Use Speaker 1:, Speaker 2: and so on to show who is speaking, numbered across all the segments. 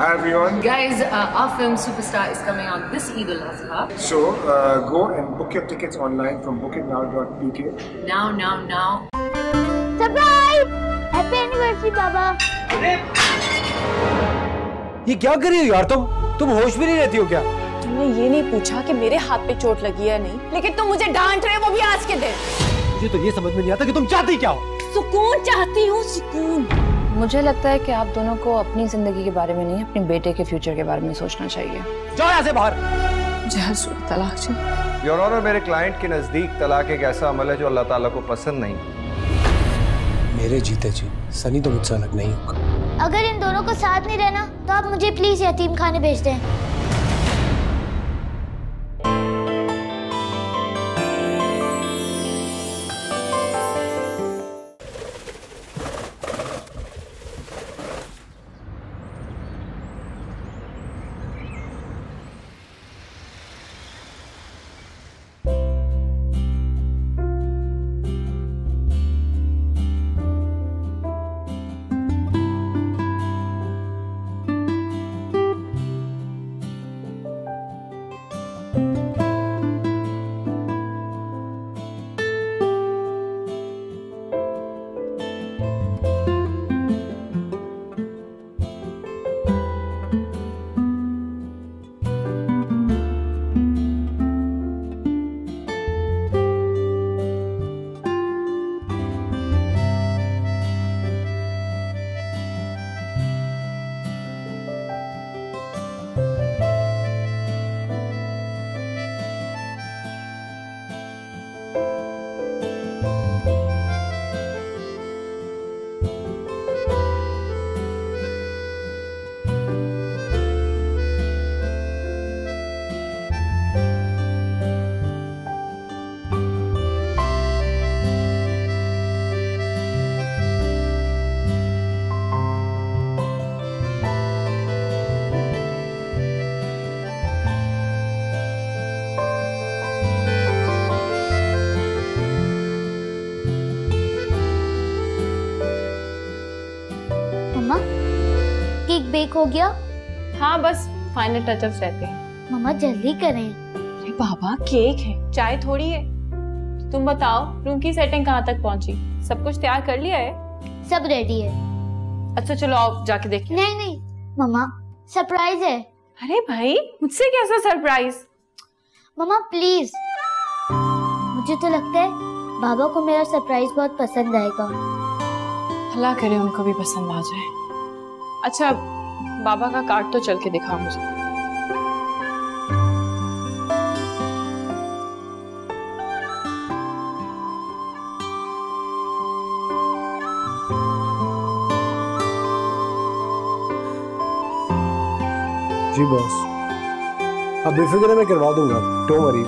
Speaker 1: Hi everyone.
Speaker 2: Guys, our film Superstar is coming on this Eid al-Adha.
Speaker 1: So go and book your tickets online from bookitnow.pk.
Speaker 2: Now.
Speaker 3: Surprise! Happy anniversary, Baba.
Speaker 4: ये क्या कर रही हो यार तुम होश भी नहीं रहती हो क्या?
Speaker 5: तुमने ये नहीं पूछा कि मेरे हाथ पे चोट लगी है नहीं, लेकिन तुम मुझे डांट रहे हो, वो भी आज के दिन।
Speaker 4: मुझे तो ये समझ में नहीं आता कि तुम चाहती क्या हो?
Speaker 5: सुकून चाहती हूँ, सुकून।
Speaker 6: मुझे लगता है कि आप दोनों को अपनी जिंदगी के बारे में नहीं, अपने बेटे के फ्यूचर के बारे में सोचना चाहिए।
Speaker 4: जाओ यहाँ से बाहर।
Speaker 6: मुझे तलाक चाहिए।
Speaker 7: योर ऑनर, मेरे क्लाइंट के नजदीक तलाक एक ऐसा अमल है जो अल्लाह ताला को पसंद नहीं।
Speaker 4: मेरे जीते जी सनी तो मुझसे अलग नहीं होगा।
Speaker 3: अगर इन दोनों को साथ नहीं रहना तो आप मुझे प्लीज यतीम खाने भेज दें। केक बेक हो गया?
Speaker 5: हाँ, बस फाइनल टचअप्स रहते हैं।
Speaker 3: मम्मा जल्दी करें।
Speaker 5: अरे बाबा, केक है, चाय थोड़ी है। तुम बताओ, रूम की सेटिंग कहाँ तक पहुँची? सब कुछ तैयार कर लिया है?
Speaker 3: सब रेडी है।
Speaker 5: अच्छा चलो आओ जाके देखिए।
Speaker 3: नहीं मम्मा, सरप्राइज है।
Speaker 5: अरे भाई, मुझसे कैसा सरप्राइज?
Speaker 3: मम्मा प्लीज, मुझे तो लगता है बाबा को मेरा सरप्राइज बहुत पसंद आएगा।
Speaker 5: अल्लाह करे उनको भी पसंद आ जाए। अच्छा, बाबा का कार्ड तो चल के दिखाओ मुझे।
Speaker 4: जी बॉस, अब बेफिक्र मैं करवा दूंगा, डोंट वरी।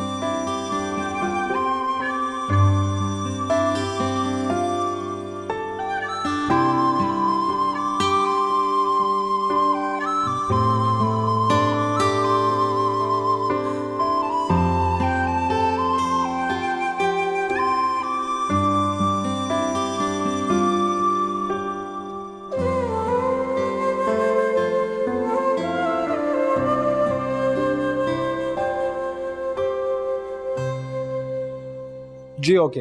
Speaker 4: जी ओके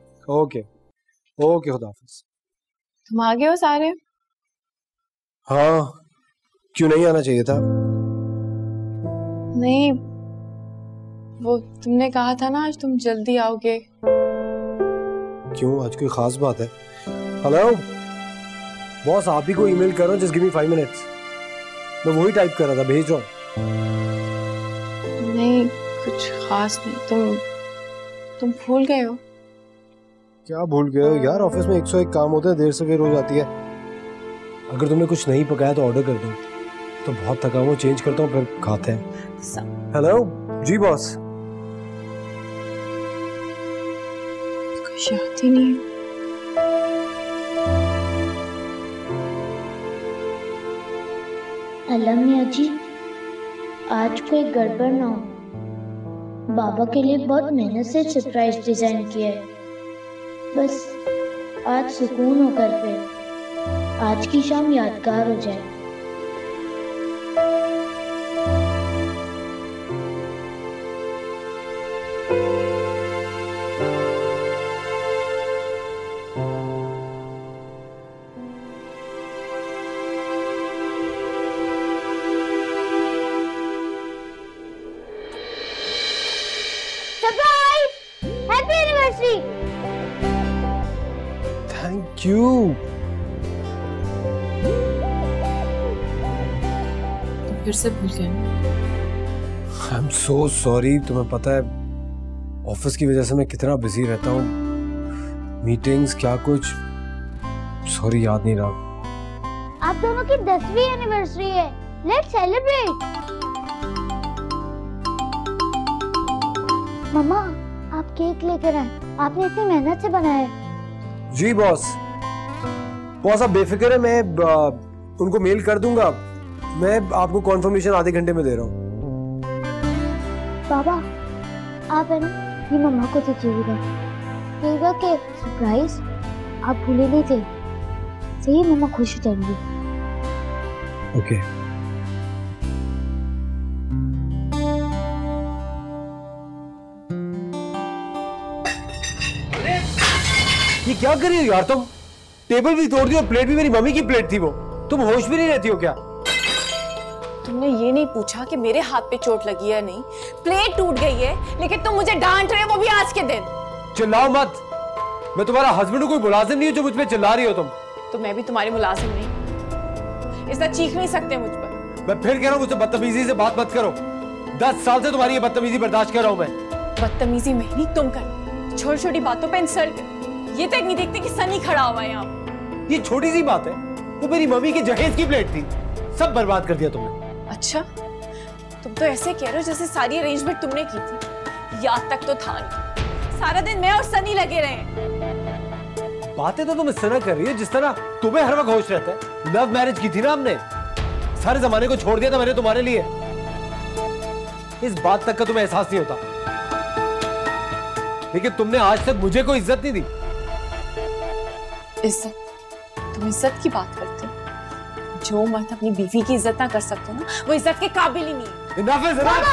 Speaker 4: खुदा हाफिज।
Speaker 5: तुम आ गए हो सारे?
Speaker 4: हाँ, क्यों नहीं आना चाहिए था?
Speaker 5: नहीं, वो तुमने कहा था ना आज तुम जल्दी आओगे।
Speaker 4: क्यों, आज कोई खास बात है? हेलो बॉस, आप ही को ईमेल कर रहा हूँ, जस्ट गिव मी 5 मिनट्स। मैं वही टाइप कर रहा था, भेज रहा हूँ।
Speaker 5: नहीं, कुछ खास नहीं। तुम भूल गए हो?
Speaker 4: क्या भूल गए हो यार, ऑफिस में 101 काम होते हैं, देर से फिर हो जाती है। अगर तुमने कुछ नहीं पकाया तो ऑर्डर कर दो। तो बहुत थका हुआ, चेंज करता हूँ फिर खाते हैं। हेलो जी बॉस।
Speaker 5: कुछ याद ही नहीं है।
Speaker 3: अल्लाह मियाँ जी, आज कोई गड़बड़ ना हो। बाबा के लिए बहुत मेहनत से सरप्राइज डिजाइन किया है। बस आज सुकून होकर फिर आज की शाम यादगार हो जाए। एनिवर्सरी।
Speaker 4: Thank you.
Speaker 5: तुम फिर से भूल गए।
Speaker 4: I am so sorry. तुम्हें पता है ऑफिस की वजह से मैं कितना बिजी रहता हूँ, मीटिंग्स क्या कुछ। सॉरी, याद नहीं रहा।
Speaker 3: आप दोनों की 10वीं एनिवर्सरी है, लेट्स सेलिब्रेट। मम्मा, आप केक लेकर आए, आपने इतनी मेहनत से बनाया है।
Speaker 4: जी बॉस। बॉस आप बेफिक्र है, मैं उनको मेल कर दूंगा। मैं आपको कॉन्फर्मेशन आधे घंटे में दे रहा हूँ।
Speaker 3: बाबा, आप है ना, ये मम्मा को दीजिएगा। कहिएगा कि सरप्राइज आप भूले नहीं थे। सही, मम्मा खुश हो जाएंगी।
Speaker 4: ओके। ये क्या कर रही हो यार तुम? टेबल भी तोड़ दी और प्लेट भी मेरी मम्मी की प्लेट थी वो। तुम होश भी नहीं रहती हो क्या?
Speaker 5: तुमने ये नहीं पूछा कि मेरे हाथ पे चोट लगी है नहीं, प्लेट टूट गई है, लेकिन तुम मुझे डांट रहे हो, वो भी आज के दिन।
Speaker 4: चिल्लाओ मत। मैं तुम्हारा हस्बैंड हूं, कोई मुलाजिम नहीं हो जो मुझ पे चिल्ला रही हो तुम।
Speaker 5: तो मैं भी तुम्हारी मुलाजिम नहीं, इतना चीख नहीं सकते मुझ पर।
Speaker 4: मैं फिर कह रहा हूँ मुझसे बदतमीजी से बात मत करो। 10 साल से तुम्हारी ये बदतमीजी बर्दाश्त कर रहा हूँ मैं।
Speaker 5: बदतमीजी मैं नहीं, तुम कर। छोटी छोटी बातों पे इंसल्ट। ये तक नहीं देखते कि सनी खड़ा हुआ है यहाँ।
Speaker 4: ये छोटी सी बात है, वो मेरी मम्मी की जहेज की प्लेट थी, सब बर्बाद कर दिया तुमने।
Speaker 5: अच्छा, तुम तो ऐसे कह रहे हो जैसे सारी अरेंजमेंट तुमने की थी। याद तक तो था नहीं, सारा दिन मैं और सनी लगे रहे।
Speaker 4: बातें तो तुम इस तरह कर रही हो जिस तरह तुम्हें हर वक्त होश रहता है। लव मैरिज की थी ना हमने, सारे जमाने को छोड़ दिया था मैंने तुम्हारे लिए। इस बात तक का तुम्हें एहसास नहीं होता, लेकिन तुमने आज तक मुझे कोई इज्जत नहीं दी।
Speaker 5: इज्जत? तुम इज्जत की बात करते हो? जो मर्द अपनी बीवी की इज्जत ना कर सकते ना, वो इज्जत के काबिल ही नहीं है।
Speaker 4: Enough is enough!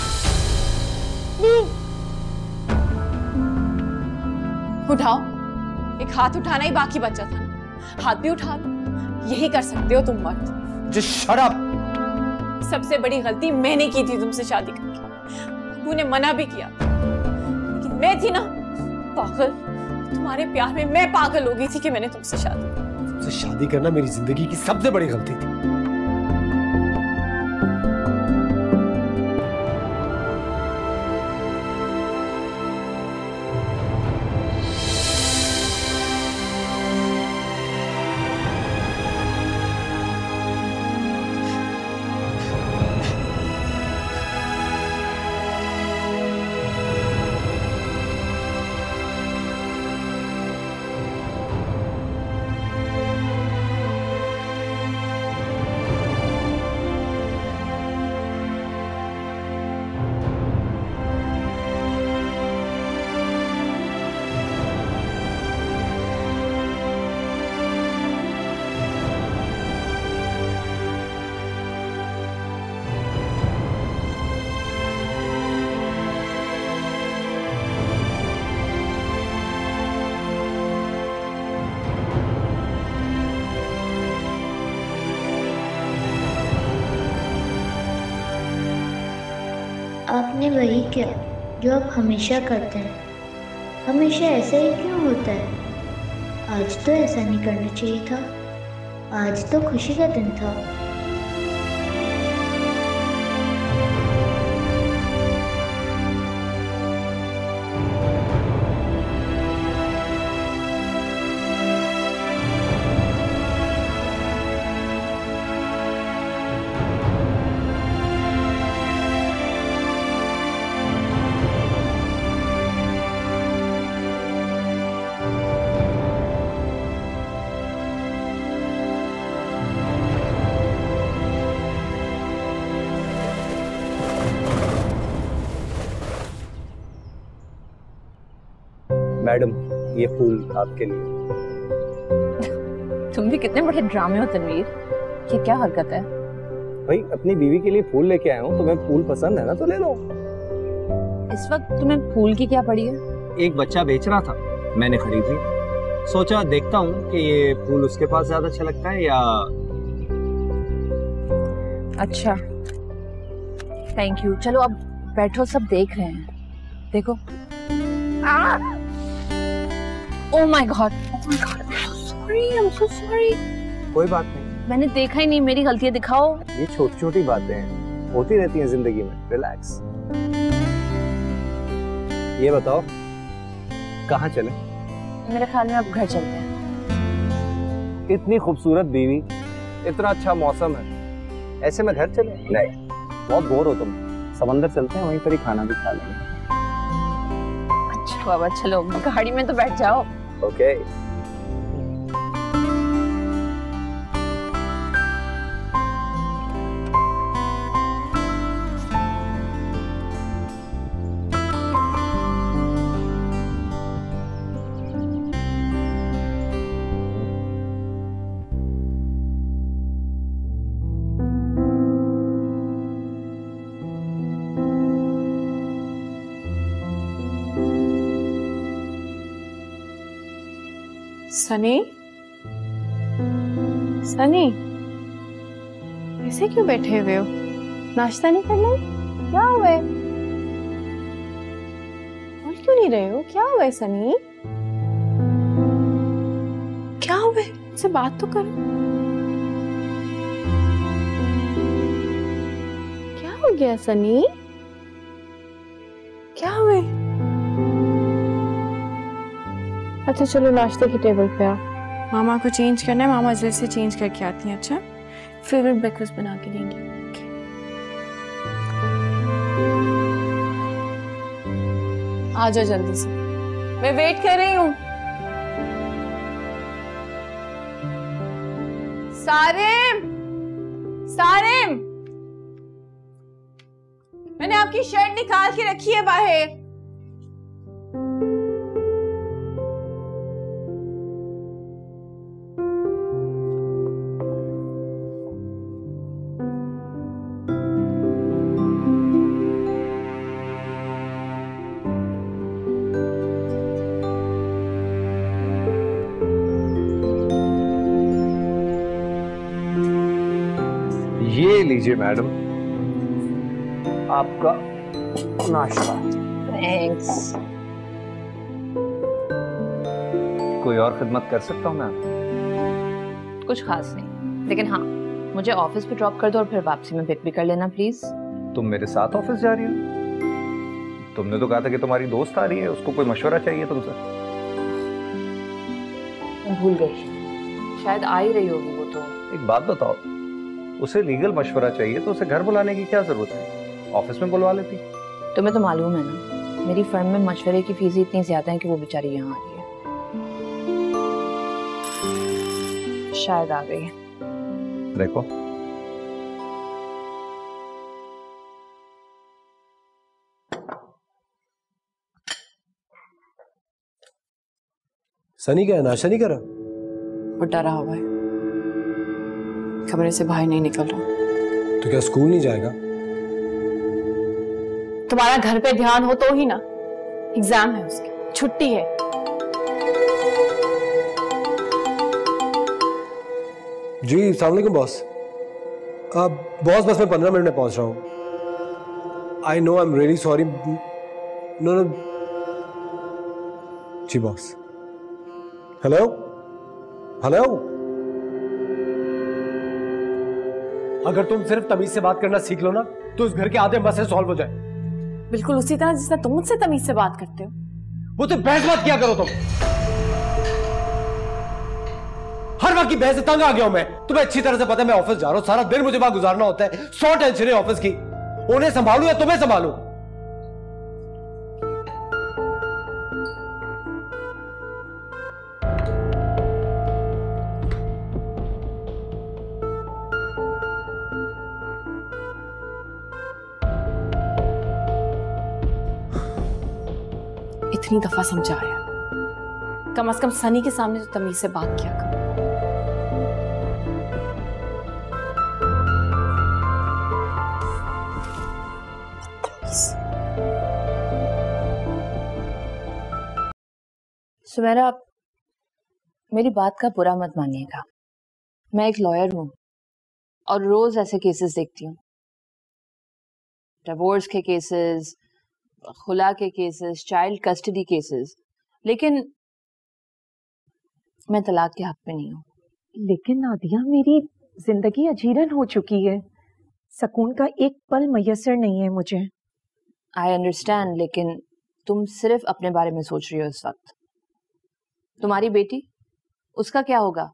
Speaker 5: उठाओ, एक हाथ उठाना ही बाकी बचा था ना, हाथ भी उठा लो। यही कर सकते हो तुम मर्द।
Speaker 4: Just shut up!
Speaker 5: सबसे बड़ी गलती मैंने की थी तुमसे शादी करके। अबू ने मना भी किया, लेकिन मैं थी ना पागल। तुम्हारे प्यार में मैं पागल हो गई थी कि मैंने तुमसे शादी की।
Speaker 4: तुमसे शादी करना मेरी जिंदगी की सबसे बड़ी गलती थी।
Speaker 3: आपने वही किया जो आप हमेशा करते हैं। हमेशा ऐसा ही क्यों होता है? आज तो ऐसा नहीं करना चाहिए था। आज तो खुशी का दिन था।
Speaker 8: मैडम, ये फूल आपके लिए।
Speaker 6: तुम भी कितने बड़े ड्रामे हो तनवीर। ये क्या हरकत है?
Speaker 8: भाई अपनी बीवी के लिए फूल लेके आया हूँ, तुम्हें फूल पसंद है ना तो ले लो।
Speaker 6: इस वक्त तुम्हें फूल की क्या पड़ी है?
Speaker 8: एक बच्चा बेच रहा था, मैंने खरीद ली। सोचा देखता हूँ कि ये फूल उसके पास ज्यादा अच्छा लगता है या।
Speaker 6: अच्छा, थैंक यू। चलो अब बैठो, सब देख रहे हैं। देखो। Oh my God. Oh my God. I'm so sorry. I'm so sorry.
Speaker 8: कोई बात नहीं,
Speaker 6: मैंने देखा ही नहीं, मेरी गलती है, दिखाओ।
Speaker 8: ये छोटी छोटी बातें हैं, होती रहती हैं जिंदगी में। रिलैक्स। ये बताओ कहाँ चले?
Speaker 6: मेरे ख्याल में अब घर चलते हैं।
Speaker 8: इतनी खूबसूरत बीवी, इतना अच्छा मौसम है, ऐसे में घर चले? नहीं, बहुत बोर हो तुम। समंदर चलते हैं, वहीं पर ही खाना भी खा लेंगे।
Speaker 6: अच्छा बाबा, चलो गाड़ी में तो बैठ जाओ।
Speaker 8: ओके।
Speaker 5: सनी, सनी, ऐसे क्यों बैठे हुए हो? नाश्ता नहीं करना? क्या हुआ है? बोल क्यों नहीं रहे हो? क्या हुआ है सनी? क्या हुआ है? मुझसे बात तो करो। क्या हो गया सनी? क्या हुआ है? अच्छा चलो नाश्ते की टेबल पे आओ। मामा को चेंज करना है, मामा जल्दी से चेंज करके आती हैं। अच्छा, फेवरेट ब्रेकफास्ट बना के देंगी। आ जाओ जल्दी से, मैं वेट कर रही हूँ। सारिम, सारिम, मैंने आपकी शर्ट निकाल के रखी है बाहर।
Speaker 7: ये लीजिए मैडम, आपका नाश्ता।
Speaker 6: थैंक्स।
Speaker 7: कोई और खिदमत कर सकता हूँ मैं?
Speaker 6: कुछ खास नहीं, लेकिन हाँ, मुझे ऑफिस पे ड्रॉप कर दो और फिर वापसी में पिक भी कर लेना प्लीज।
Speaker 7: तुम मेरे साथ ऑफिस जा रही हो? तुमने तो कहा था कि तुम्हारी दोस्त आ रही है, उसको कोई मशवरा चाहिए तुमसे।
Speaker 6: भूल गई, शायद आ ही रही होगी वो तो।
Speaker 7: एक बात बताओ, उसे लीगल मशवरा चाहिए तो उसे घर बुलाने की क्या जरूरत है? ऑफिस में बुलवा लेती।
Speaker 6: तुम्हें तो मालूम है ना, मेरी फर्म में मशवरे की फीस इतनी ज्यादा है कि वो बेचारी यहाँ आ रही है। शायद आ गई।
Speaker 7: देखो,
Speaker 4: सनी क्या है, नाश्ता नहीं करा?
Speaker 5: वो डरा हुआ है, कमरे से बाहर नहीं निकल रहा।
Speaker 4: तो क्या स्कूल नहीं जाएगा?
Speaker 5: तुम्हारा घर पे ध्यान हो तो ही ना। एग्जाम है उसकी, छुट्टी है।
Speaker 4: जी अस्सलाम वालेकुम बॉस। बॉस बस मैं 15 मिनट में पहुंच रहा हूँ। I know, I am really sorry. No no. जी बॉस। Hello hello. अगर तुम सिर्फ तमीज से बात करना सीख लो ना, तो इस घर के आधे मसले सॉल्व हो जाए।
Speaker 5: बिल्कुल उसी तरह जिस तरह तुम मुझसे तमीज से बात करते हो।
Speaker 4: वो तो बहस बात किया करो तुम। हर वक्त की बहस से तंग आ गया हूं मैं। तुम्हें अच्छी तरह से पता है मैं ऑफिस जा रहा हूं, सारा दिन मुझे वहां गुजारना होता है। 100 टेंशन है ऑफिस की। उन्हें संभालूं या तुम्हें संभालूं?
Speaker 5: इतनी दफा समझाया, कम से कम सनी के सामने तो तमीज से बात किया करो।
Speaker 6: सुमेरा, आप मेरी बात का बुरा मत मानिएगा। मैं एक लॉयर हूं और रोज ऐसे केसेस देखती हूँ, डिवोर्स के केसेस, खुला के केसेस, चाइल्ड कस्टडी केसेस। लेकिन मैं तलाक के हक में नहीं हूँ।
Speaker 9: लेकिन नादिया, मेरी जिंदगी अजीरन हो चुकी है, सुकून का एक पल मयसर नहीं है मुझे।
Speaker 6: आई अंडरस्टैंड, लेकिन तुम सिर्फ अपने बारे में सोच रही हो इस वक्त। तुम्हारी बेटी, उसका क्या होगा?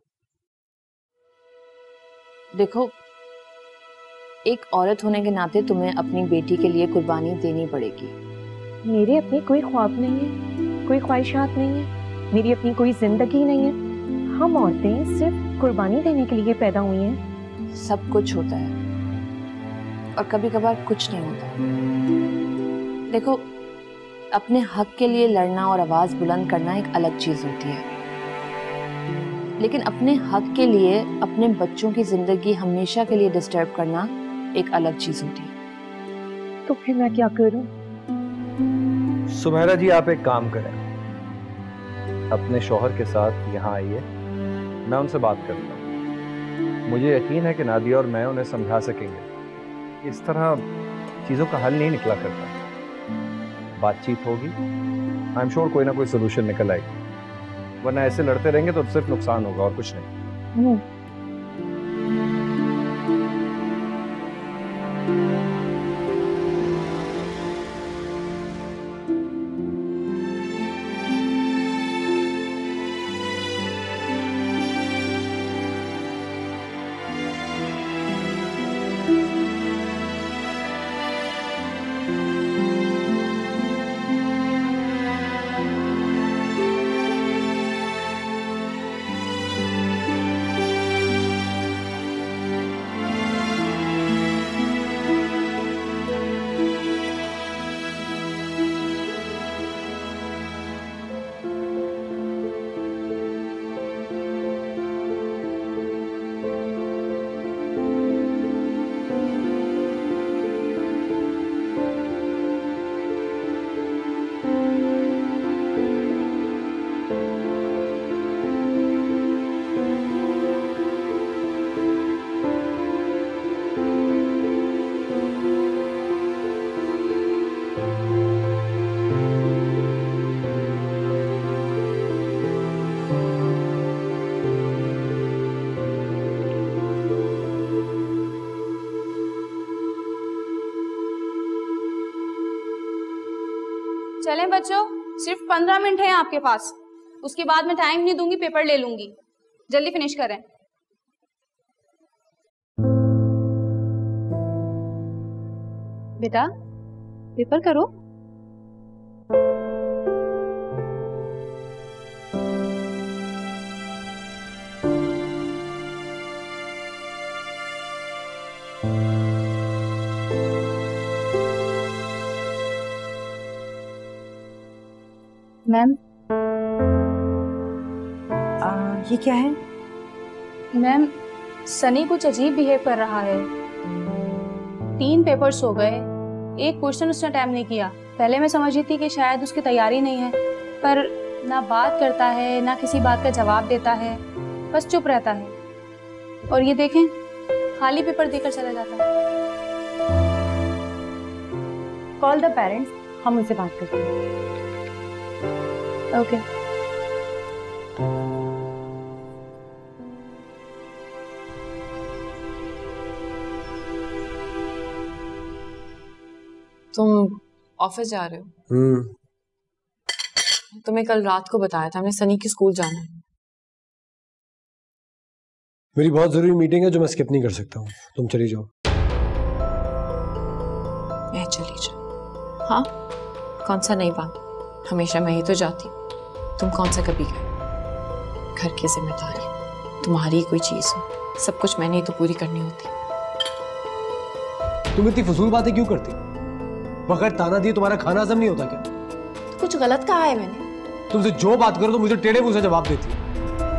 Speaker 6: देखो, एक औरत होने के नाते तुम्हें अपनी बेटी के लिए कुर्बानी देनी पड़ेगी।
Speaker 9: मेरे अपने कोई ख्वाब नहीं है, कोई ख्वाहिशात नहीं है, मेरी अपनी कोई जिंदगी नहीं है। हम औरतें सिर्फ कुर्बानी देने के लिए पैदा हुई हैं।
Speaker 6: सब कुछ होता है और कभी कभार कुछ नहीं होता। देखो, अपने हक के लिए लड़ना और आवाज बुलंद करना एक अलग चीज होती है, लेकिन अपने हक के लिए अपने बच्चों की जिंदगी हमेशा के लिए डिस्टर्ब करना एक अलग चीज होती है।
Speaker 9: तो फिर मैं क्या करूं?
Speaker 8: सुमेरा जी, आप एक काम करें, अपने शौहर के साथ यहाँ आइए, मैं उनसे बात करता हूँ। मुझे यकीन है कि नादिया और मैं उन्हें समझा सकेंगे। इस तरह चीज़ों का हल नहीं निकला करता। बातचीत होगी, आई एम श्योर कोई ना कोई सोल्यूशन निकल आएगी, वरना ऐसे लड़ते रहेंगे तो सिर्फ नुकसान होगा और कुछ नहीं।
Speaker 2: चलें बच्चों, सिर्फ 15 मिनट हैं आपके पास, उसके बाद मैं टाइम नहीं दूंगी, पेपर ले लूंगी। जल्दी फिनिश करें। बेटा, पेपर करो।
Speaker 9: मैम, ये क्या है?
Speaker 2: मैम, सनी कुछ अजीब बिहेव कर रहा है। 3 पेपर्स हो गए, एक क्वेश्चन उसने अटेम्प्ट नहीं किया। पहले मैं समझी थी कि शायद उसकी तैयारी नहीं है, पर ना बात करता है ना किसी बात का जवाब देता है, बस चुप रहता है। और ये देखें, खाली पेपर देकर चला जाता है।
Speaker 9: कॉल द पेरेंट्स, हम उनसे बात करते हैं।
Speaker 2: ओके।
Speaker 5: तुम ऑफिस जा रहे हो? तुम्हें कल रात को बताया था, हमने सनी के स्कूल जाना है।
Speaker 4: मेरी बहुत जरूरी मीटिंग है जो मैं स्किप नहीं कर सकता हूँ। तुम चली जाओ।
Speaker 5: मैं चली जाऊँ? हाँ, कौन सा नई बात, हमेशा मैं ही तो जाती। तुम कौन सा कभी गए? घर की जिम्मेदारी तुम्हारी कोई चीज हो, सब कुछ मैंने ही तो पूरी करनी होती।
Speaker 4: तुम इतनी फजूल बातें क्यों करती? बगैर ताना दिए तुम्हारा खाना हजम नहीं होता क्या?
Speaker 5: तो कुछ गलत कहा है मैंने?
Speaker 4: तुमसे जो बात करो तो मुझे टेढ़े मुंह से जवाब देती है।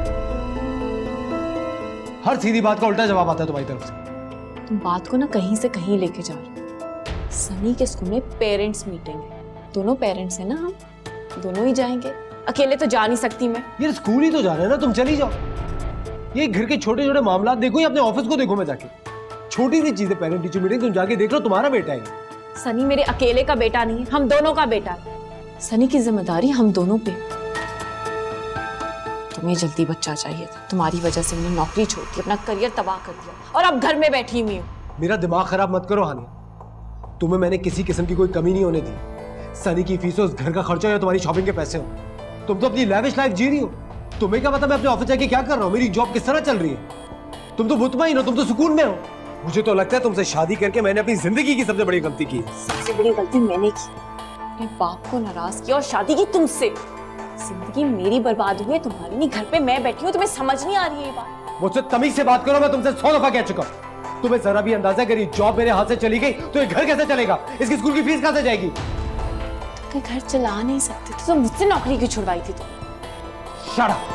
Speaker 4: हर सीधी बात का उल्टा जवाब आता है तुम्हारी तरफ से।
Speaker 5: तुम बात को ना कहीं से कहीं लेके जा रहे हो। सनी के स्कूल में पेरेंट्स मीटिंग है, दोनों पेरेंट्स हैं ना, हम दोनों ही जाएंगे, अकेले तो जा नहीं सकती मैं।
Speaker 4: यार स्कूल ही तो जा रहे हैं ना, तुम चली जाओ। ये घर के छोटे छोटे मामला देखो या अपने ऑफिस को देखो। मैं जाके छोटी सी चीजें, पेरेंट टीचर मीटिंग, तुम जाके देख लो, तुम्हारा बेटा है।
Speaker 5: सनी मेरे अकेले का बेटा नहीं है, हम दोनों का बेटा है। सनी की जिम्मेदारी हम दोनों पे। तुम्हें जल्दी बच्चा चाहिए था, तुम्हारी वजह से मैंने नौकरी छोड़ दी, अपना करियर तबाह कर दिया और अब घर में बैठी हुई हूँ।
Speaker 4: मेरा दिमाग खराब मत करो हानिया, तुम्हें मैंने किसी किस्म की कोई कमी नहीं होने दी। सनी की फीस हो, उस घर का खर्चा या तुम्हारी शॉपिंग के पैसे हो, तुम तो अपनी लैविश लाइफ जी रही हो। तुम्हें क्या पता मैं अपने ऑफिस जाके क्या कर रहा हूँ, मेरी जॉब किस तरह चल रही है। तुम तो मुतमईन हो, तुम तो सुकून में हो। मुझे तो लगता है तुमसे शादी करके मैंने अपनी जिंदगी की सबसे बड़ी गलती की।
Speaker 5: सबसे बड़ी गलती मैंने की, अपने बाप को नाराज किया और शादी की तुमसे। जिंदगी मेरी बर्बाद हुई है, तुम्हारी नहीं। घर पे मैं बैठी हूँ, तुम्हें समझ नहीं आ रही है ये बात?
Speaker 4: मुझसे तमीज से बात करो, मैं तुमसे 100 दफा कह चुका हूँ। तुम्हें जरा भी अंदाजा करी जॉब मेरे हाथ से चली गई तो ये घर कैसे चलेगा, इसकी स्कूल की फीस कहां से जाएगी?
Speaker 5: तुम घर चला नहीं सकते तो मुझसे नौकरी क्यों छुड़वाई थी तुम?
Speaker 4: Shut up!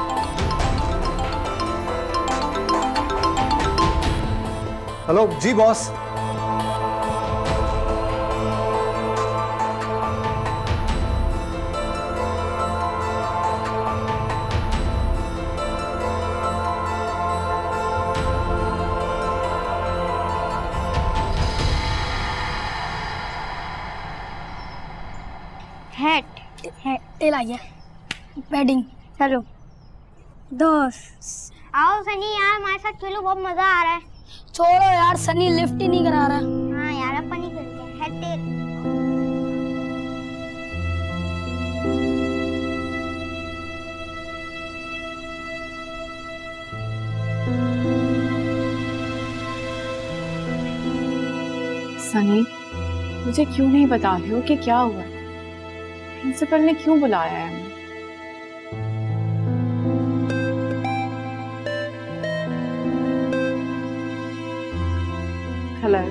Speaker 4: हेलो जी बॉस।
Speaker 10: तेल आ गया। बैटिंग चलो दोस्त।
Speaker 3: आओ सनी यार हमारे साथ खेलो, बहुत मजा आ रहा है।
Speaker 10: छोड़ो यार, सनी लिफ्ट ही नहीं करा रहा।
Speaker 3: हाँ यार अपन ही खेलते हैं। Head tail.
Speaker 5: सनी, मुझे क्यों नहीं बता रहे हो कि क्या हुआ? प्रिंसिपल ने क्यों बुलाया है हमें? हेलो,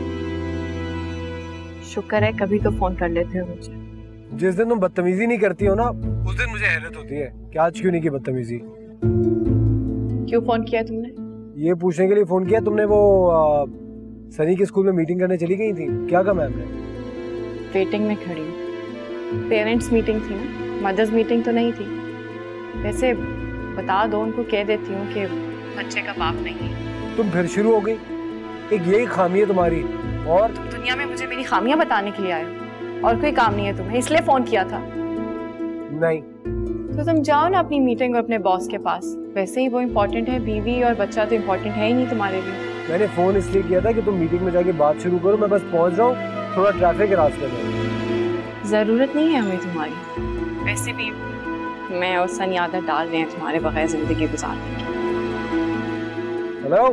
Speaker 5: शुक्र है कभी तो फोन कर लेते हो मुझे।
Speaker 4: जिस दिन तुम बदतमीजी नहीं करती हो ना, उस दिन मुझे हैरत होती है कि आज क्यों नहीं की बदतमीजी।
Speaker 5: क्यों फोन किया तुमने?
Speaker 4: ये पूछने के लिए फोन किया। तुमने वो सनी के स्कूल में मीटिंग करने चली गई थी, क्या कहा मैम ने?
Speaker 5: वेटिंग में खड़ी हूँ। पेरेंट्स मीटिंग थी ना, मदर्स मीटिंग तो नहीं थी। वैसे बता दो उनको, कह देती हूँ कि बच्चे का बाप नहीं है।
Speaker 4: तुम फिर शुरू हो गई, एक यही खामी है तुम्हारी। और
Speaker 5: तुम दुनिया में मुझे मेरी खामियां बताने के लिए आए हो, और कोई काम नहीं है तुम्हें, इसलिए फोन किया था।
Speaker 4: नहीं
Speaker 5: तो तुम जाओ ना अपनी मीटिंग और अपने बॉस के पास। वैसे ही वो इम्पोर्टेंट है, बीवी और बच्चा तो इम्पोर्टेंट है ही नहीं तुम्हारे लिए।
Speaker 4: मैंने फोन इसलिए किया था कि तुम मीटिंग में जाके बात शुरू करो। मैं बस पहुंच रहा हूँ, थोड़ा ट्रैफिक है रास्ते में।
Speaker 5: जरूरत नहीं है हमें तुम्हारी। वैसे भी मैं और सनी आदत डाल रहे हैं तुम्हारे बगैर जिंदगी गुजारने की।
Speaker 4: हेलो,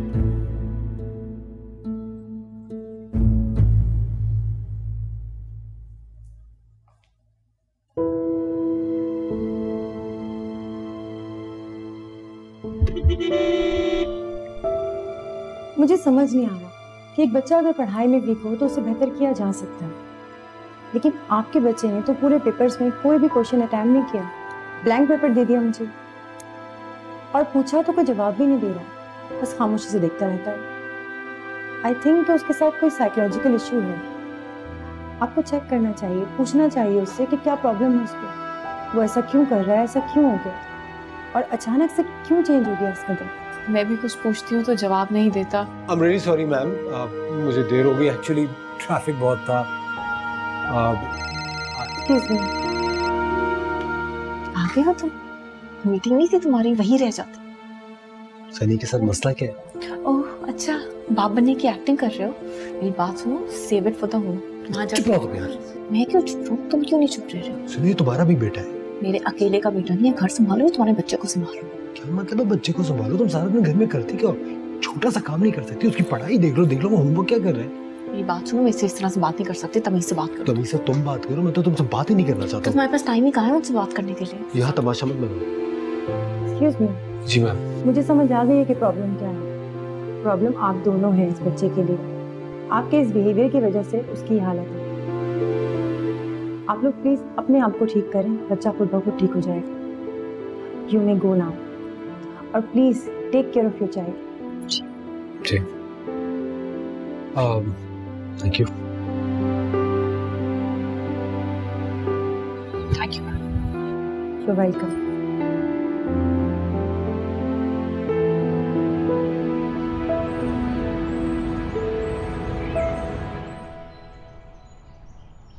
Speaker 9: मुझे समझ नहीं आ रहा कि एक बच्चा अगर पढ़ाई में वीक हो तो उसे बेहतर किया जा सकता है, लेकिन आपके बच्चे ने तो पूरे पेपर्स में कोई भी क्वेश्चन अटेम्प्ट नहीं किया, ब्लैंक पेपर दे दिया मुझे, और पूछा तो कोई जवाब भी नहीं दे रहा, बस खामोशी से देखता रहता है। आई थिंक कि उसके साथ कोई साइकोलॉजिकल इश्यू है। आपको चेक करना चाहिए, पूछना चाहिए उससे कि क्या प्रॉब्लम है उसको, वो ऐसा क्यों कर रहा है, ऐसा क्यों हो गया, और अचानक से क्यों चेंज हो गया इसका दिल।
Speaker 5: मैं भी कुछ पूछती हूँ तो जवाब नहीं देता।
Speaker 4: I am really sorry ma'am, मुझे देर हो गई, एक्चुअली ट्रैफिक बहुत था।
Speaker 9: Excuse me.
Speaker 5: आ गए हो तुम? मीटिंग नहीं थी तुम्हारी, वहीं रह जाते।
Speaker 4: सनी के साथ मसला क्या है?
Speaker 5: ओह अच्छा, बाप बनने की एक्टिंग कर रहे हो। मेरी बात सुनो, save it for the home.
Speaker 4: चुप रहो तुम यार।
Speaker 5: मैं क्यों चुप रहूं? तुम क्यों नहीं चुप रह रहे हो?
Speaker 4: सुनिए, तुम्हारा भी बेटा है।
Speaker 5: मेरे अकेले का बेटा नहीं है, घर संभालो, तुम्हारे बच्चे को संभालो।
Speaker 4: क्या मतलब है बच्चे को संभालो? तुम सारा दिन घर में करती क्या? छोटा सा काम नहीं कर सकती? उसकी पढ़ाई देख लो वो होमवर्क क्या कर रहा है।
Speaker 5: मेरी बात सुनो, वैसे इस तरह से बात नहीं कर सकते, तमीज से बात करो।
Speaker 4: तमीज से तुम बात करो, मैं तो तुमसे बात ही नहीं करना चाहता।
Speaker 5: तो तुम्हारे पास टाइम ही कहाँ है मुझसे बात करने के लिए?
Speaker 4: यहाँ तमाशा मत बनो।
Speaker 9: Excuse me.
Speaker 4: जी मैम।
Speaker 9: मुझे समझ आ गई है कि प्रॉब्लम क्या है। प्रॉब्लम आप दोनों हैं इस बच्चे के लिए। आपके इस बिहेवियर की वजह से उसकी हालत है। आप लोग प्लीज अपने आप को ठीक करें, बच्चा खुद ब खुद ठीक हो जाएगा। यू मे गो नाउ, और please take care of your child.
Speaker 4: जी thank you.
Speaker 5: Thank you.
Speaker 9: You are welcome.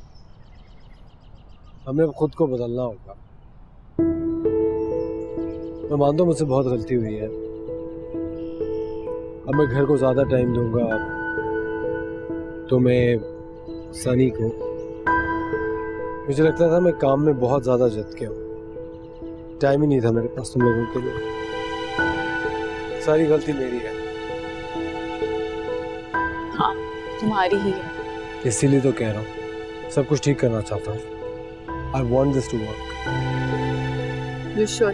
Speaker 4: हमें खुद को बदलना होगा। मैं मानता हूँ मुझसे बहुत गलती हुई है। अब मैं घर को ज्यादा टाइम दूंगा तुम्हें, सनी को। मुझे लगता था मैं काम में बहुत ज्यादा जत गया हूँ, टाइम ही नहीं था मेरे पास तुम लोगों के लिए। सारी गलती मेरी है।
Speaker 5: हाँ, तुम्हारी ही है।
Speaker 4: इसीलिए तो कह रहा हूँ, सब कुछ ठीक करना चाहता हूँ। I want this to work.
Speaker 5: You should.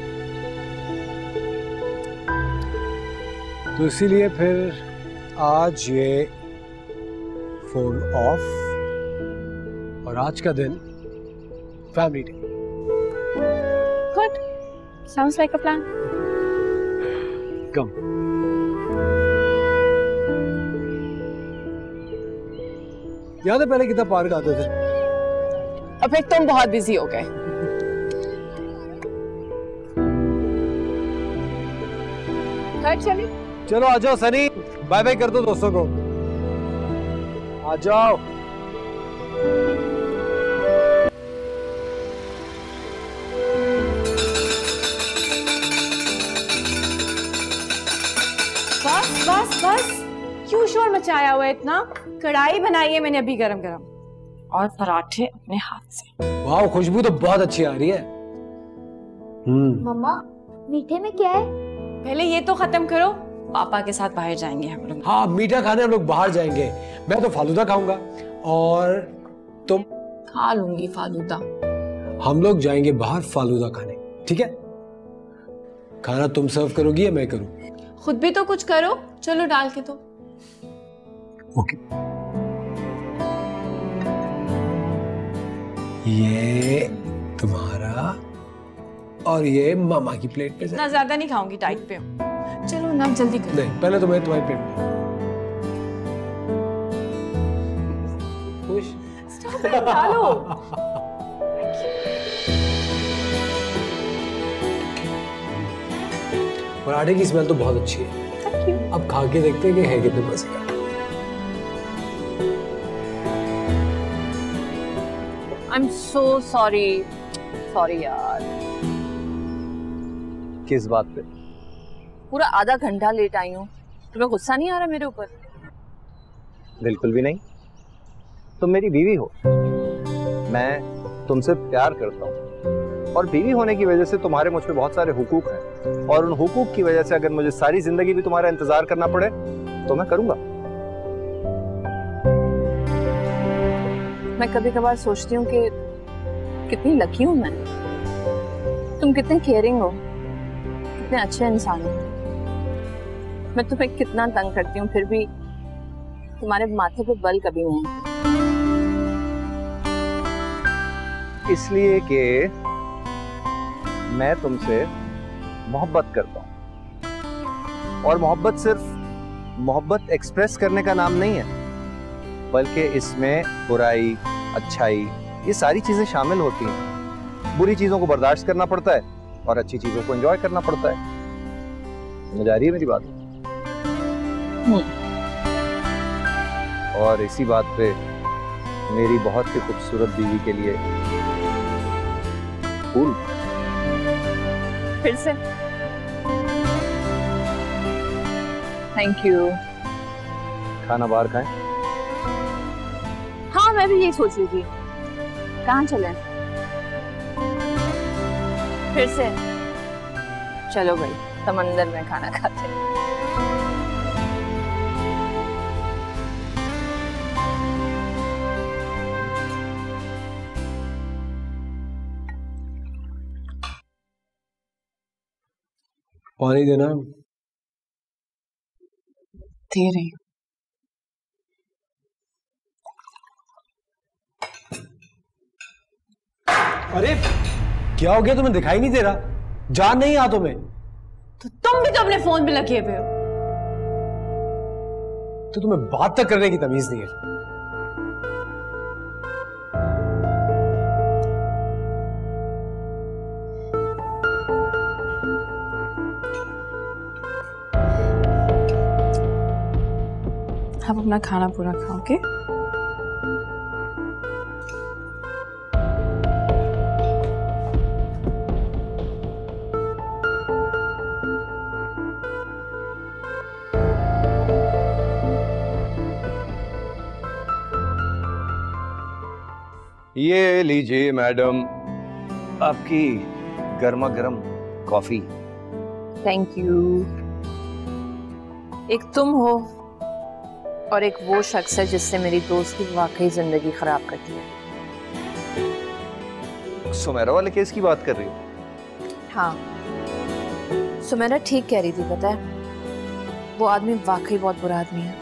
Speaker 4: तो इसीलिए फिर आज ये फोन ऑफ और आज का दिन family day.
Speaker 5: Good. Sounds like a plan.
Speaker 4: कम याद है पहले कितना पार्क आते थे?
Speaker 5: अब फिर तुम बहुत बिजी हो गए। चलिए
Speaker 4: चलो आ जाओ सनी, बाय बाय कर दो दोस्तों को। आ जाओ।
Speaker 5: बस बस बस, क्यों शोर मचाया हुआ है इतना? कढ़ाई बनाई है मैंने अभी गरम गरम, और पराठे अपने हाथ से।
Speaker 4: वाह, खुशबू तो बहुत अच्छी आ रही है।
Speaker 3: मम्मा, मीठे में क्या है?
Speaker 5: पहले ये तो खत्म करो, पापा के साथ बाहर जाएंगे हम लोग।
Speaker 4: हाँ, मीठा खाने हम लोग बाहर जाएंगे। मैं तो फालूदा खाऊंगा और तुम?
Speaker 5: खा लूंगी फालूदा।
Speaker 4: हम लोग जाएंगे बाहर फालूदा खाने, ठीक है? खाना तुम सर्व करोगी या मैं करूं?
Speaker 5: खुद भी तो कुछ करो, चलो डाल के तो।
Speaker 4: ओके। ये तुम्हारा और ये मामा की प्लेट पे।
Speaker 5: ना ज्यादा नहीं खाऊंगी, डाइट पे हूँ। चलो ना जल्दी करो।
Speaker 4: नहीं, पहले तो मैं तुम्हारी प्लेट पे। खुश?
Speaker 5: डालो।
Speaker 4: पराठे की स्मेल तो बहुत अच्छी है।
Speaker 5: Thank you.
Speaker 4: अब खा के देखते हैं कि है कितने मजे का।
Speaker 6: I'm so sorry. Sorry यार।
Speaker 8: किस बात पे?
Speaker 6: पूरा आधा घंटा लेट आई हूँ। तुम्हें गुस्सा नहीं आ रहा मेरे ऊपर?
Speaker 8: बिल्कुल भी नहीं। तुम मेरी बीवी हो, मैं तुमसे प्यार करता हूँ, और बीवी होने की वजह से तुम्हारे मुझ पे बहुत सारे हुकूक हैं, और उन हुकूक की वजह से अगर मुझे सारी जिंदगी भी तुम्हारा इंतजार करना पड़े तो मैं करूंगा।
Speaker 6: मैं कभी कभार सोचती हूँ कि कितनी लकी हूँ मैं। तुम कितने केयरिंग हो, कितने अच्छे इंसान हो। मैं तुम्हें कितना तंग करती हूँ, फिर भी तुम्हारे माथे पे बल कभी नहीं।
Speaker 8: इसलिए कि मैं तुमसे मोहब्बत करता हूँ, और मोहब्बत सिर्फ मोहब्बत एक्सप्रेस करने का नाम नहीं है, बल्कि इसमें बुराई, अच्छाई, ये सारी चीजें शामिल होती हैं। बुरी चीजों को बर्दाश्त करना पड़ता है और अच्छी चीजों को एंजॉय करना पड़ता है। समझ आ रही है मेरी बात? और इसी बात पे मेरी बहुत ही खूबसूरत बीवी के लिए फूल।
Speaker 6: फिर से थैंक यू।
Speaker 8: खाना बाहर खाएं?
Speaker 6: हाँ, मैं भी यही सोच रही थी। कहाँ चलें? फिर से चलो भाई, समंदर में खाना खाते हैं।
Speaker 4: पानी देना।
Speaker 5: दे रही हूँ।
Speaker 4: अरे क्या हो गया, तुम्हें दिखाई नहीं दे रहा? जान नहीं आ तुम्हें?
Speaker 5: तो तुम भी तो अपने फोन पे लगे हुए हो।
Speaker 4: तो तुम्हें बात तक करने की तमीज नहीं है।
Speaker 5: आप अपना खाना पूरा खाओगे?
Speaker 7: ये लीजिए मैडम, आपकी गर्मा गर्म कॉफी।
Speaker 6: Thank you. एक तुम हो और एक वो शख्स है जिससे मेरी दोस्त की वाकई जिंदगी खराब करती है।
Speaker 7: सुमेरा वाले केस की बात कर रही हो?
Speaker 6: हाँ, सुमेरा ठीक कह रही थी, पता है वो आदमी वाकई बहुत बुरा आदमी है।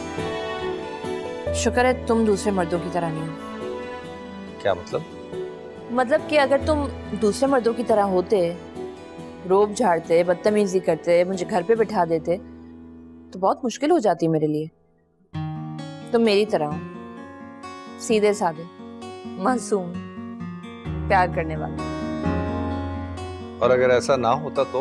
Speaker 6: शुक्र है तुम दूसरे मर्दों की तरह नहीं हो।
Speaker 7: क्या मतलब?
Speaker 6: मतलब कि अगर तुम दूसरे मर्दों की तरह होते, रोब झाड़ते, बदतमीजी करते, मुझे घर पे बिठा देते, तो बहुत मुश्किल हो जाती मेरे लिए। तुम मेरी तरह हो, सीधे साधे, मासूम, प्यार करने वाले।
Speaker 7: और अगर ऐसा ना होता तो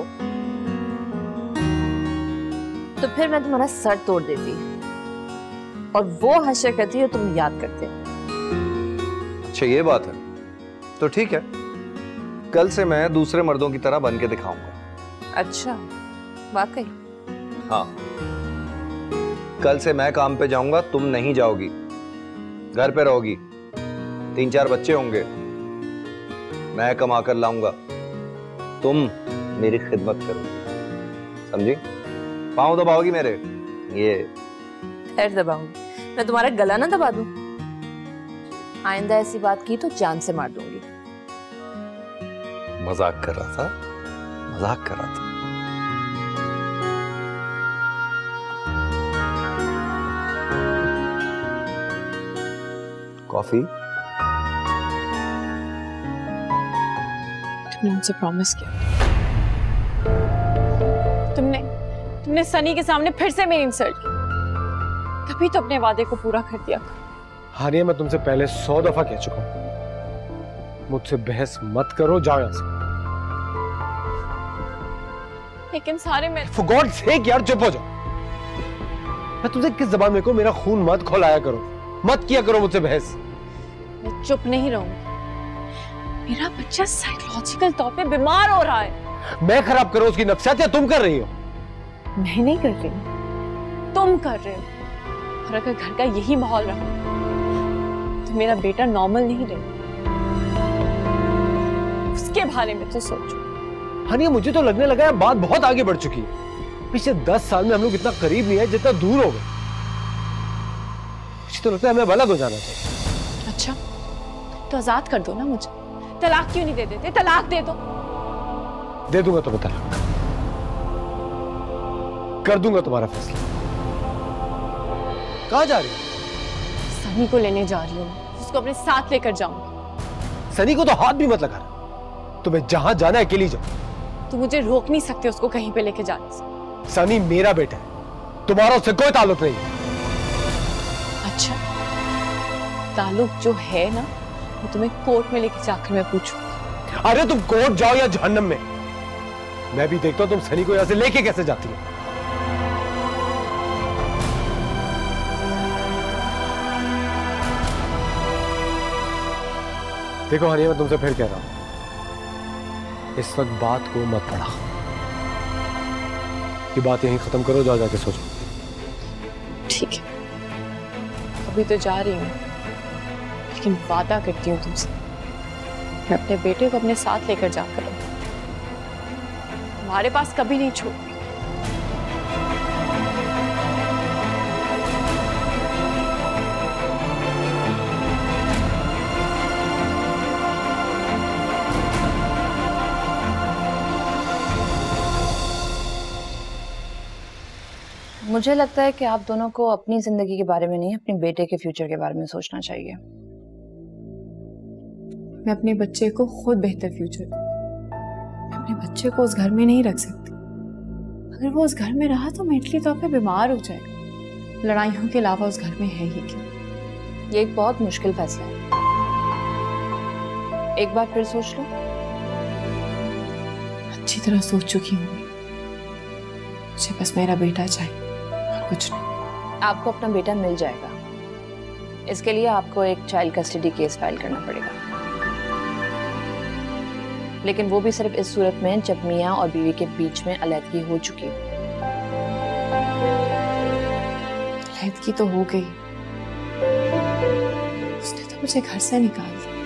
Speaker 6: फिर मैं तुम्हारा सर तोड़ देती और वो हश्र करती है तुम याद करते।
Speaker 7: अच्छा ये बात है, तो ठीक है, कल से मैं दूसरे मर्दों की तरह बन के दिखाऊंगा।
Speaker 6: अच्छा, वाकई?
Speaker 7: हाँ, कल से मैं काम पे जाऊंगा, तुम नहीं जाओगी, घर पे रहोगी, 3-4 बच्चे होंगे, मैं कमा कर लाऊंगा, तुम मेरी खिदमत करोगी, समझी? पाँव दबाओगी मेरे? ये
Speaker 6: पैर दबाऊंगी? मैं तुम्हारा गला ना दबा दूं? आइंदा ऐसी बात की तो जान से मार दूंगी।
Speaker 7: मजाक कर रहा था, मजाक कर रहा था। कॉफी?
Speaker 5: तुमने मुझसे प्रॉमिस किया, तुमने सनी के सामने फिर से मेरी इंसल्ट की, तभी तो अपने वादे को पूरा कर दिया।
Speaker 4: हानिया, मैं तुमसे पहले 100 दफा कह चुका हूं, मुझसे बहस मत करो, जाओ यहां से।
Speaker 5: लेकिन सारे में
Speaker 4: For God's sake यार, चुप हो जाओ। मैं तुमसे किस जबान में को मेरा खून मत खौलाया करो, मत किया करो मुझसे बहस।
Speaker 5: मैं चुप नहीं रहूंगी। मेरा बच्चा साइकोलॉजिकल तौर पे बीमार हो रहा है।
Speaker 4: मैं खराब करूं उसकी नफ्सियात या तुम कर रही हो?
Speaker 5: मैं नहीं कर रही, तुम कर रहे हो। और अगर घर का यही माहौल रहा तो मेरा बेटा नॉर्मल नहीं रहेगा। उसके बारे में तो सोचो।
Speaker 4: हानिया, मुझे तो लगने लगा है बात बहुत आगे बढ़ चुकी है। पिछले 10 साल में हम लोग इतना करीब नहीं है जितना दूर हो गए। मुझे तो लगता है हमें अलग हो जाना चाहिए।
Speaker 5: अच्छा, तो आजाद कर दो ना मुझे। तलाक क्यों नहीं दे देते? तलाक दे दो।
Speaker 4: दे दूंगा तुम्हें तलाक, कर दूंगा तुम्हारा फैसला। कहां जा रही हो?
Speaker 5: सनी को लेने जा रही हूँ, उसको अपने साथ लेकर जाऊंगी।
Speaker 4: सनी को तो हाथ भी मत लगाना, तुम्हें जहां जाना है अकेली जाओ।
Speaker 5: तो मुझे रोक नहीं सकते उसको कहीं पे लेके जाने से।
Speaker 4: सनी मेरा बेटा है, तुम्हारा उससे कोई ताल्लुक नहीं है।
Speaker 5: अच्छा, ताल्लुक जो है ना, वो तुम्हें कोर्ट में लेके जाकर मैं पूछूंगी।
Speaker 4: अरे तुम कोर्ट जाओ या जहन्नम में, मैं भी देखता हूं तुम सनी को यहां से लेके कैसे जाती हो। देखो हानिया, मैं तुमसे फिर कह रहा हूं, इस वक्त बात को मत बढ़ा। ये बात यहीं खत्म करो, जाओ जाके सोचो।
Speaker 5: ठीक है, अभी तो जा रही हूँ, लेकिन वादा करती हूँ तुमसे, मैं अपने बेटे को अपने साथ लेकर जाकर तुम्हारे पास कभी नहीं छोड़ूंगी।
Speaker 6: मुझे लगता है कि आप दोनों को अपनी जिंदगी के बारे में नहीं, अपने बेटे के फ्यूचर के बारे में सोचना चाहिए।
Speaker 5: मैं अपने बच्चे को खुद बेहतर फ्यूचर दूं। मैं अपने बच्चे को उस घर में नहीं रख सकती। अगर वो उस घर में रहा तो मेंटली तौर पे बीमार हो जाएगा। लड़ाइयों के अलावा उस घर में है ही क्या?
Speaker 6: ये एक बहुत मुश्किल फैसला है, एक बार फिर सोच लो।
Speaker 5: अच्छी तरह सोच चुकी हूँ, मुझे बस मेरा बेटा चाहिए, कुछ नहीं।
Speaker 6: आपको अपना बेटा मिल जाएगा, इसके लिए आपको एक चाइल्ड कस्टडी केस फाइल करना पड़ेगा, लेकिन वो भी सिर्फ इस सूरत में जब मियाँ और बीवी के बीच में अलैदगी हो चुकी हो।
Speaker 5: अलैदगी तो हो गई, उसने तो मुझे घर से निकाल दिया।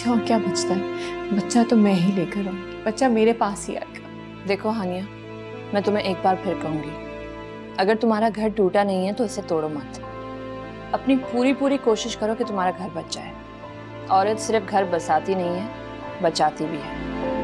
Speaker 5: अच्छा और क्या बचता है? बच्चा तो मैं ही लेकर आऊंगी, बच्चा मेरे पास ही आएगा।
Speaker 6: देखो हानिया, मैं तुम्हें एक बार फिर कहूंगी, अगर तुम्हारा घर टूटा नहीं है तो इसे तोड़ो मत। अपनी पूरी कोशिश करो कि तुम्हारा घर बच जाए। औरत सिर्फ घर बसाती नहीं है, बचाती भी है।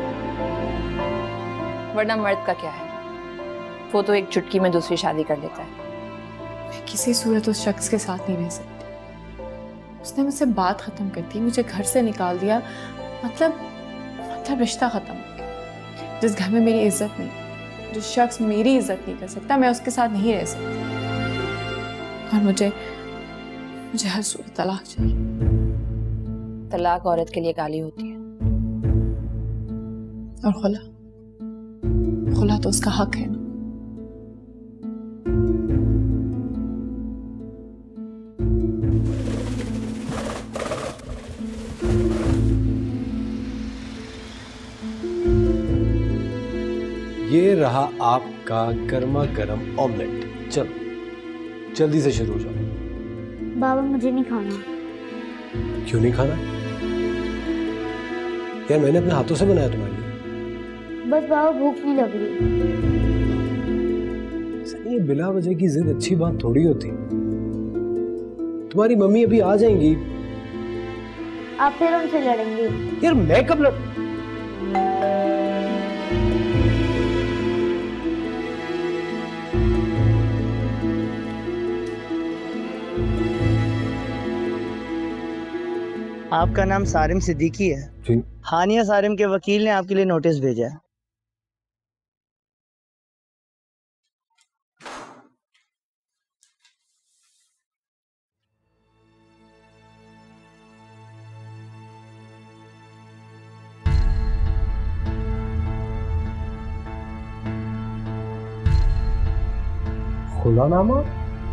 Speaker 6: वरना मर्द का क्या है, वो तो एक चुटकी में दूसरी शादी कर लेता है।
Speaker 5: मैं किसी सूरत उस शख्स के साथ नहीं रह सकती। उसने मुझसे बात खत्म कर दी, मुझे घर से निकाल दिया, मतलब रिश्ता खत्म हो गया। जिस घर में मेरी इज्जत नहीं, जो शख्स मेरी इज्जत नहीं कर सकता, मैं उसके साथ नहीं रह सकती। और मुझे हर सूरत तलाक चाहिए।
Speaker 6: तलाक औरत के लिए गाली होती है।
Speaker 5: और खुला तो उसका हक है ना।
Speaker 4: ये रहा आपका गर्मा गर्म ऑमलेट। चलो जल्दी से शुरू हो जाओ।
Speaker 3: बाबा मुझे नहीं खाना।
Speaker 4: क्यों नहीं खाना? यार मैंने अपने हाथों से बनाया तुम्हारे लिए।
Speaker 3: बस बाबा भूख नहीं लग रही।
Speaker 4: सही, ये बिला वजह की जिद अच्छी बात थोड़ी होती। तुम्हारी मम्मी अभी आ जाएंगी।
Speaker 3: आप फिर उनसे लड़ेंगे।
Speaker 4: यार मैं कब लड़...
Speaker 11: आपका नाम सारिम सिद्दीकी है
Speaker 4: जी।
Speaker 11: हानिया सारिम के वकील ने आपके लिए नोटिस भेजा है।
Speaker 4: खुलानामा?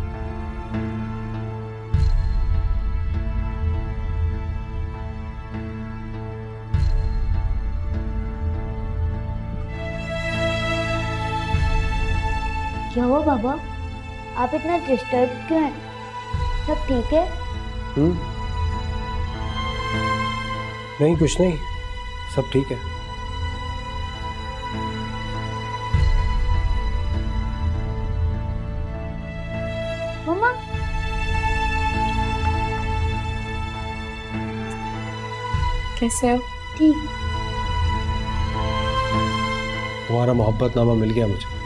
Speaker 3: क्या हुआ बाबा? आप इतना डिस्टर्ब क्यों हैं? सब ठीक है?
Speaker 4: नहीं कुछ नहीं, सब ठीक है।
Speaker 3: मम्मा
Speaker 5: कैसे हो?
Speaker 3: ठीक।
Speaker 4: तुम्हारा मोहब्बतनामा मिल गया मुझे।